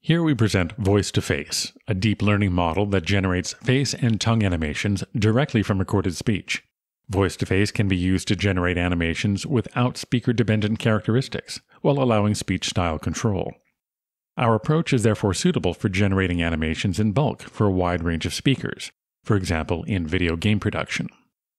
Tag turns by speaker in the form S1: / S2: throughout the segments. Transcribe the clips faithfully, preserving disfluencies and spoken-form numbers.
S1: Here we present Voice to Face, a deep learning model that generates face and tongue animations directly from recorded speech. Voice to Face can be used to generate animations without speaker-dependent characteristics, while allowing speech style control. Our approach is therefore suitable for generating animations in bulk for a wide range of speakers, for example in video game production.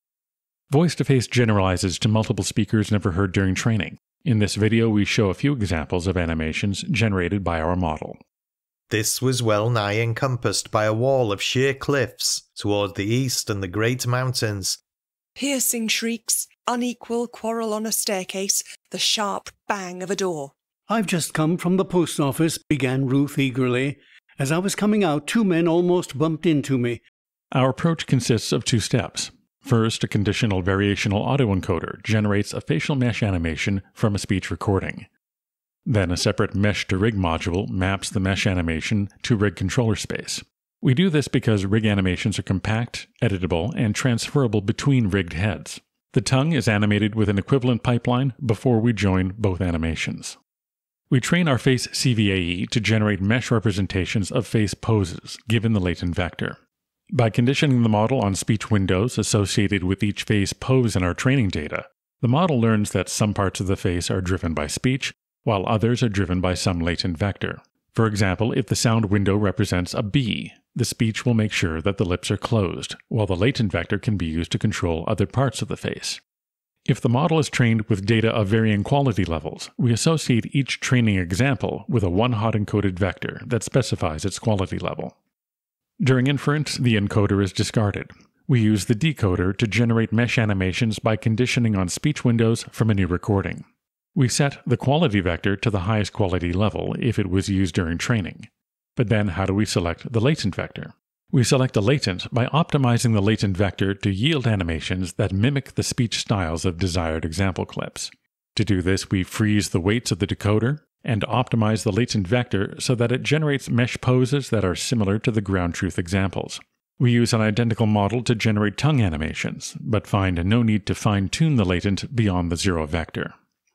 S1: Voice to Face generalizes to multiple speakers never heard during training. In this video we show a few examples of animations generated by our model.
S2: This was well nigh encompassed by a wall of sheer cliffs toward the east and the great mountains.
S3: Piercing shrieks, unequal quarrel on a staircase, the sharp bang of a door.
S4: "I've just come from the post office," began Ruth eagerly. "As I was coming out, two men almost bumped into me."
S1: Our approach consists of two steps. First, a conditional variational autoencoder generates a facial mesh animation from a speech recording. Then a separate mesh-to-rig module maps the mesh animation to rig controller space. We do this because rig animations are compact, editable, and transferable between rigged heads. The tongue is animated with an equivalent pipeline before we join both animations. We train our face C V A E to generate mesh representations of face poses, given the latent vector. By conditioning the model on speech windows associated with each face pose in our training data, the model learns that some parts of the face are driven by speech, while others are driven by some latent vector. For example, if the sound window represents a B, the speech will make sure that the lips are closed, while the latent vector can be used to control other parts of the face. If the model is trained with data of varying quality levels, we associate each training example with a one-hot encoded vector that specifies its quality level. During inference, the encoder is discarded. We use the decoder to generate mesh animations by conditioning on speech windows from a new recording. We set the quality vector to the highest quality level if it was used during training. But then how do we select the latent vector? We select a latent by optimizing the latent vector to yield animations that mimic the speech styles of desired example clips. To do this, we freeze the weights of the decoder and optimize the latent vector so that it generates mesh poses that are similar to the ground truth examples. We use an identical model to generate tongue animations, but find no need to fine-tune the latent beyond the zero vector.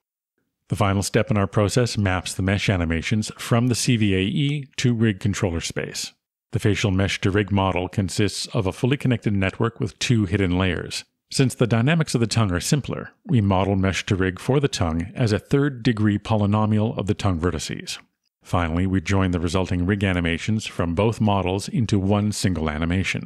S1: The final step in our process maps the mesh animations from the C V A E to rig controller space. The facial mesh-to-rig model consists of a fully connected network with two hidden layers. Since the dynamics of the tongue are simpler, we model mesh-to-rig for the tongue as a third-degree polynomial of the tongue vertices. Finally, we join the resulting rig animations from both models into one single animation.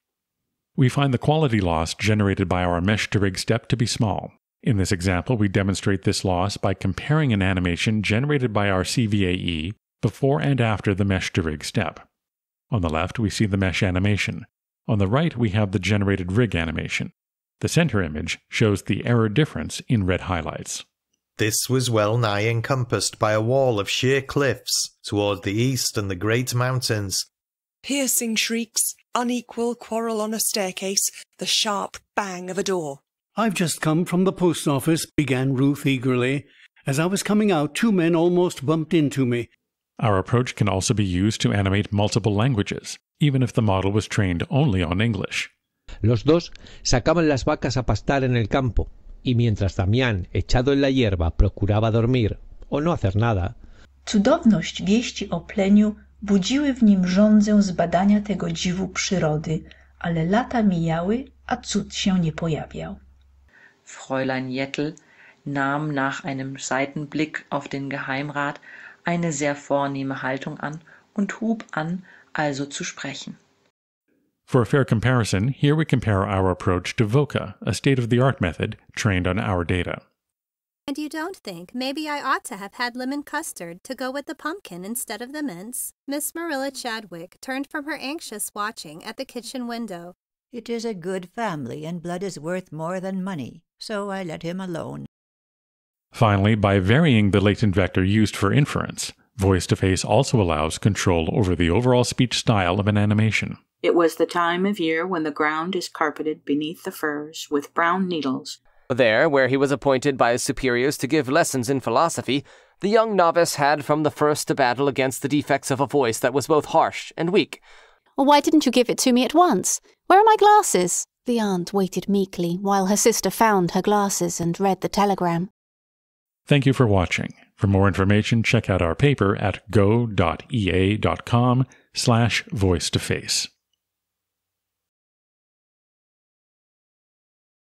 S1: We find the quality loss generated by our mesh-to-rig step to be small. In this example, we demonstrate this loss by comparing an animation generated by our C V A E before and after the mesh-to-rig step. On the left, we see the mesh animation. On the right, we have the generated rig animation. The center image shows the error difference in red highlights.
S2: This was well nigh encompassed by a wall of sheer cliffs toward the east and the great mountains.
S3: Piercing shrieks, unequal quarrel on a staircase, the sharp bang of a door.
S4: "I've just come from the post office," began Ruth eagerly. "As I was coming out, two men almost bumped into me."
S1: Our approach can also be used to animate multiple languages, even if the model was trained only on English.
S5: Los dos sacaban las vacas a pastar en el campo, y mientras Damián, echado en la hierba, procuraba dormir o no hacer nada.
S6: Cudowność wieści o pleniu budziły w nim żądzę zbadania tego dziwu przyrody, ale lata mijały, a cud się nie pojawiał.
S7: Fräulein Jettel nahm nach einem Seitenblick auf den Geheimrat eine sehr vornehme Haltung an und hub an, also zu sprechen.
S1: For a fair comparison, here we compare our approach to Volca, a state-of-the-art method trained on our data.
S8: And you don't think maybe I ought to have had lemon custard to go with the pumpkin instead of the mince? Miss Marilla Chadwick turned from her anxious watching at the kitchen window.
S9: "It is a good family, and blood is worth more than money, so I let him alone."
S1: Finally, by varying the latent vector used for inference, Voice to Face also allows control over the overall speech style of an animation.
S10: It was the time of year when the ground is carpeted beneath the firs with brown needles.
S11: There, where he was appointed by his superiors to give lessons in philosophy, the young novice had from the first to battle against the defects of a voice that was both harsh and weak.
S12: "Why didn't you give it to me at once? Where are my glasses?" The aunt waited meekly while her sister found her glasses and read the telegram.
S1: Thank you for watching. For more information, check out our paper at go dot e a dot com slash voice to face.